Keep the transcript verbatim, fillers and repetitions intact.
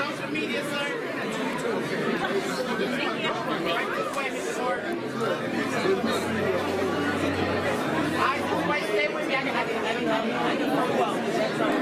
Social media, sir. Right this way, Mister Morton. All right, just wait, stay with me. I can, I can, I can, I can, I can, I can,